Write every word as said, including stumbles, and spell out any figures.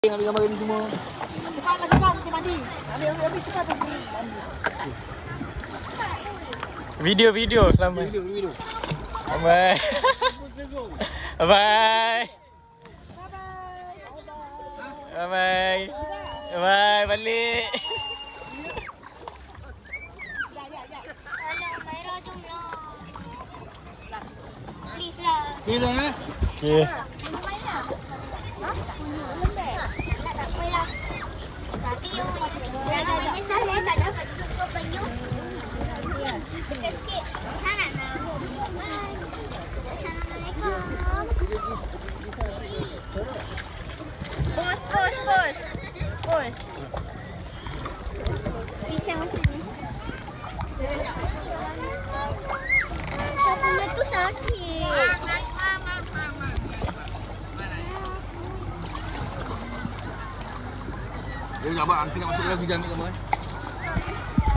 Ambil gambar ni semua. Cepatlah sekarang kita mandi. Ambil ambil ambil cepat pergi mandi. Video video selamat. Video video. Bye. Bye. Bye bye. Bye balik. Ya ya ya. Alah, Maira jom lah. Please lah. Okey dah eh. Okey. Tak apa lah. Tapi you jangan menyesal eh tak dapat jumpa penyu. Dekat sikit. Sangat nak. Assalamualaikum. Bos, bos, bos. Bos. Pisang macam ni. Punya tu sakit. Dia nak buat angkat nak masuk dalam hujan ni kamu eh.